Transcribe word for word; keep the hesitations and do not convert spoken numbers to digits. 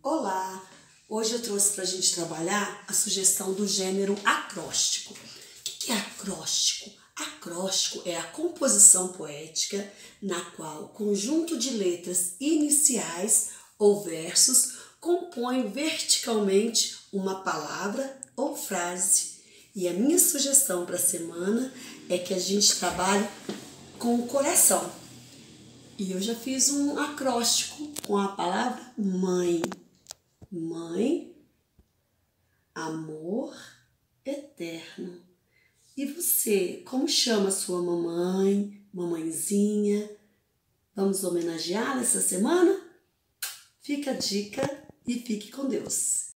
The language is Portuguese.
Olá! Hoje eu trouxe para a gente trabalhar a sugestão do gênero acróstico. O que é acróstico? Acróstico é a composição poética na qual o conjunto de letras iniciais ou versos compõe verticalmente uma palavra ou frase. E a minha sugestão para a semana é que a gente trabalhe com o coração. E eu já fiz um acróstico com a palavra mãe. Mãe, amor eterno. E você, como chama sua mamãe, mamãezinha? Vamos homenageá-la essa semana? Fica a dica e fique com Deus.